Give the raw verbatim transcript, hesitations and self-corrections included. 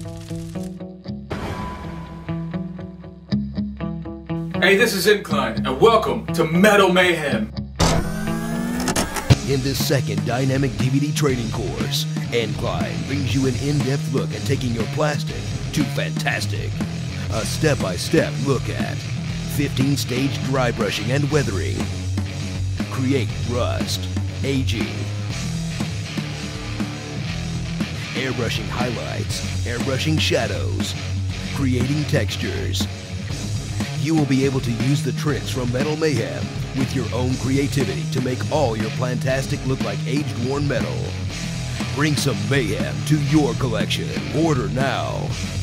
Hey, this is Incline, and welcome to Metal Mayhem. In this second dynamic D V D training course, Incline brings you an in-depth look at taking your plastic to fantastic. A step-by-step look at fifteen stage dry brushing and weathering, create rust, aging, airbrushing highlights, airbrushing shadows, creating textures. You will be able to use the tricks from Metal Mayhem with your own creativity to make all your Plantastic look like aged worn metal. Bring some mayhem to your collection. Order now.